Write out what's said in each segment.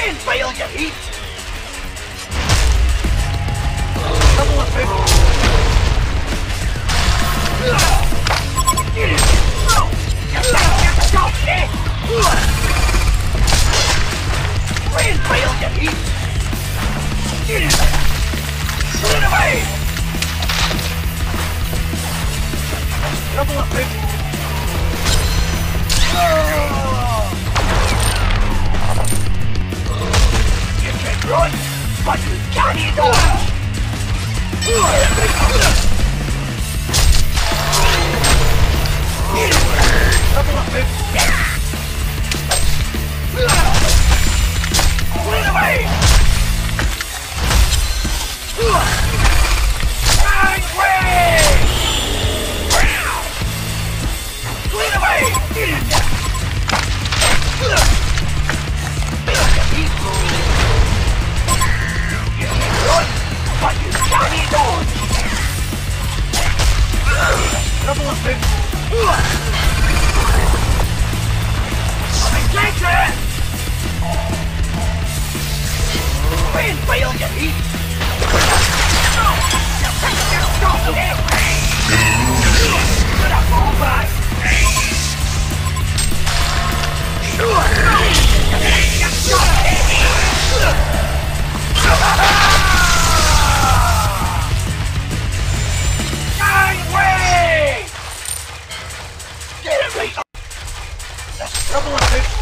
Fail your heat! Couple of people! Fail your heat! Put it away! Couple of people! You can run, but you can't dodge! Couple of people! Put it away! Clean away! You can run, but you can't dodge! Couple of things! I'm engaged! Fail your heat! Gonna fall back! Way! Get me! That's trouble with it.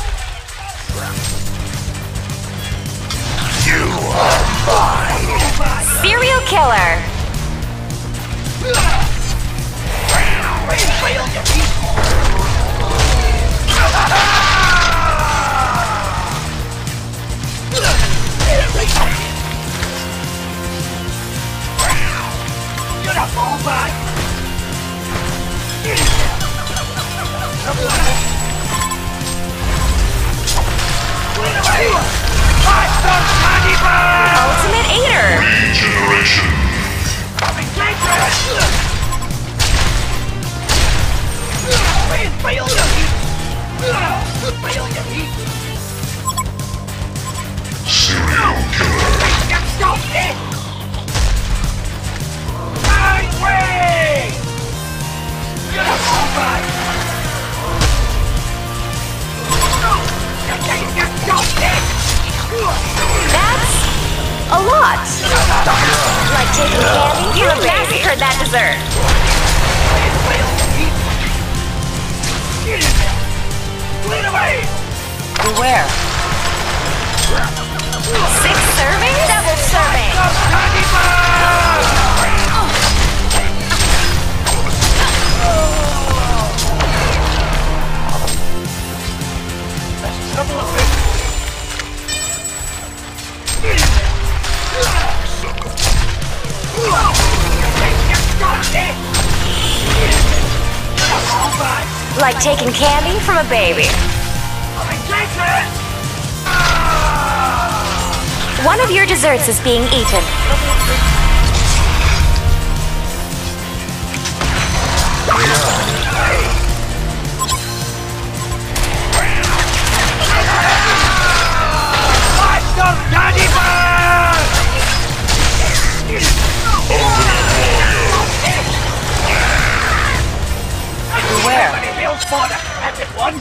You are mine! Serial killer! Fail your heat! Gonna fall back! Clean away! Five-star candy bar! Ultimate Eater! Regeneration. I'm engaged! Fail your heat! Fail your heat! Serial killer. Stop it! My way! Gonna fall back! Stop it! That's a lot! Like taking candy? You massacred that dessert! Fail your heat! Clean away! Beware. 6 servings? Double serving! Candy bar! That's trouble of it. Like taking candy from a baby. One of your desserts is being eaten. Beware. At it once.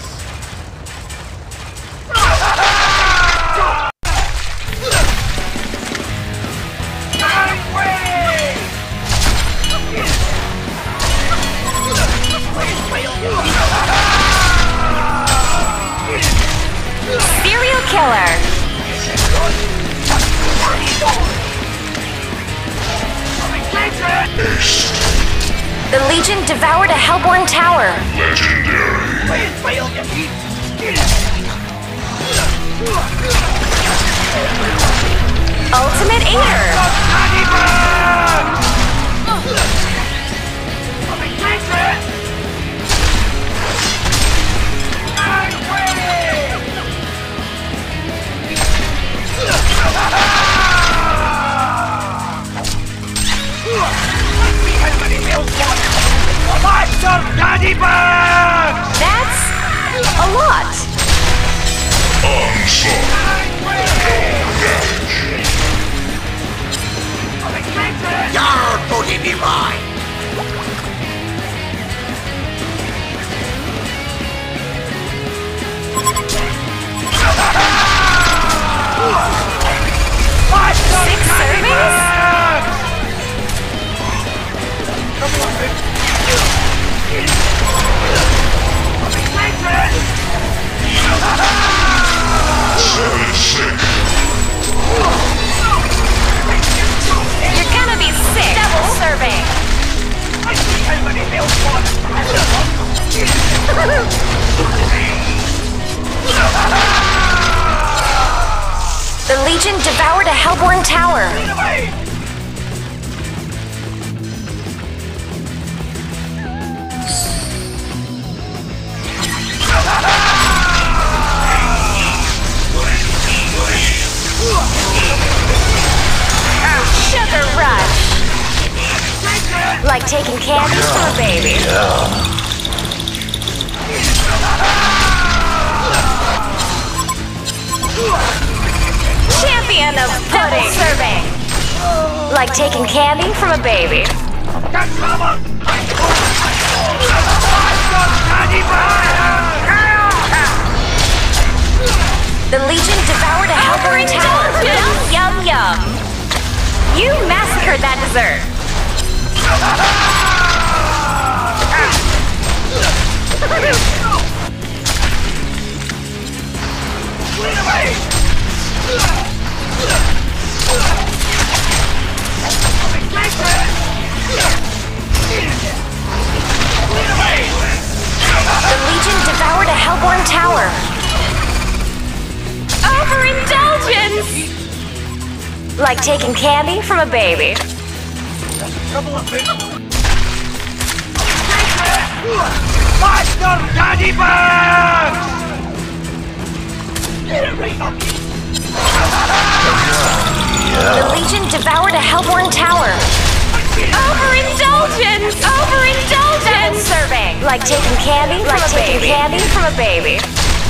Serial killer. The Legion devoured a Hellborn tower. Legendary. Fail your heat. Ultimate Eater. Daddy bag! That's a lot. Onslaught. Legion devoured a Hellborn tower. Sugar rush. Like taking candy from a baby. Champion of pudding. Serving. Like taking candy from a baby. The Legion devoured a Hellborn tower. Yum, yum, yum. You massacred that dessert. The Legion devoured a Hellborn tower. Overindulgence! Like taking candy from a baby. Master Daddy Bugs! The Legion devoured a Hellborn tower. Overindulgence! Overindulgence! Serving. Like taking candy from a baby. Candy from a baby.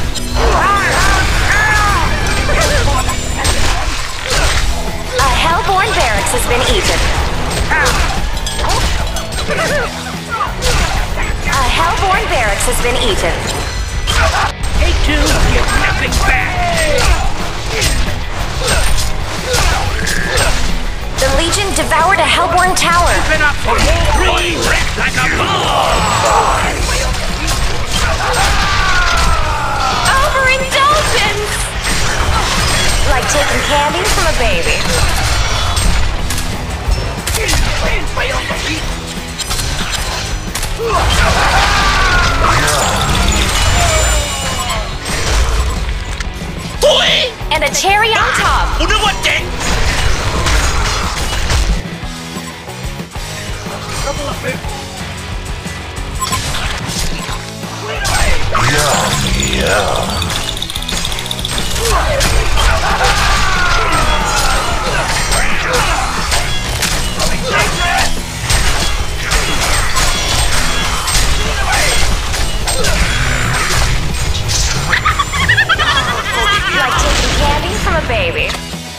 A Hellborn barracks has been eaten. A Hellborn barracks has been eaten. They too get nothing back! The Legion devoured a Hellborn tower. Open up for more three wrecked like a ball! Overindulgence! Like taking candy from a baby. And a cherry on top. Udah what the? Like taking candy from a baby.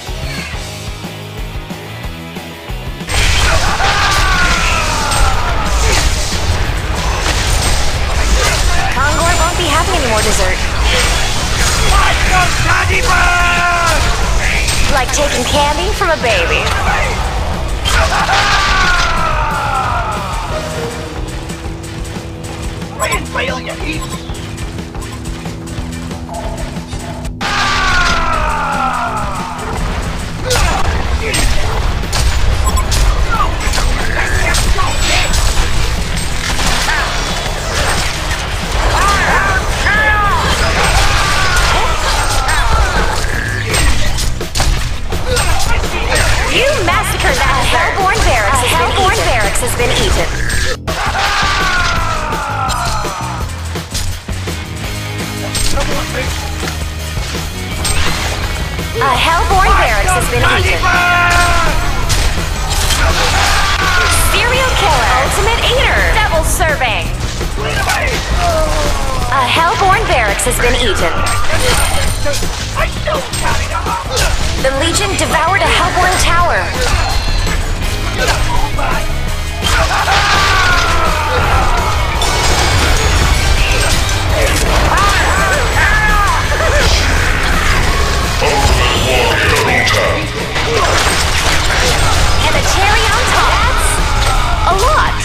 Kongor won't be having any more dessert. Master Daddy Bugs! Like taking candy from a baby. Fail you eat! You massacred that Hellborn barracks. A Hellborn barracks has been eaten. A Hellborn barracks has been eaten. Serial killer. Ultimate eater. Double serving. A Hellborn barracks has been eaten. The Legion devoured a Hellborn tower. And a cherry on top. That's a lot.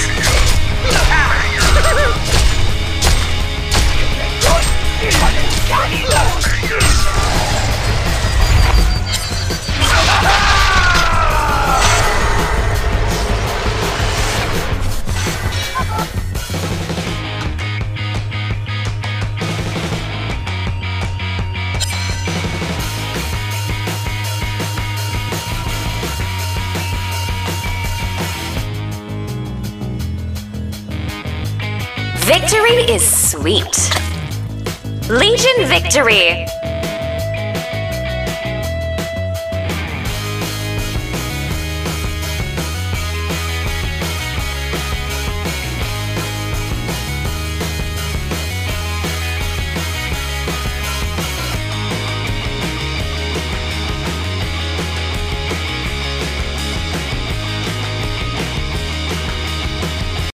Victory is sweet. Legion victory!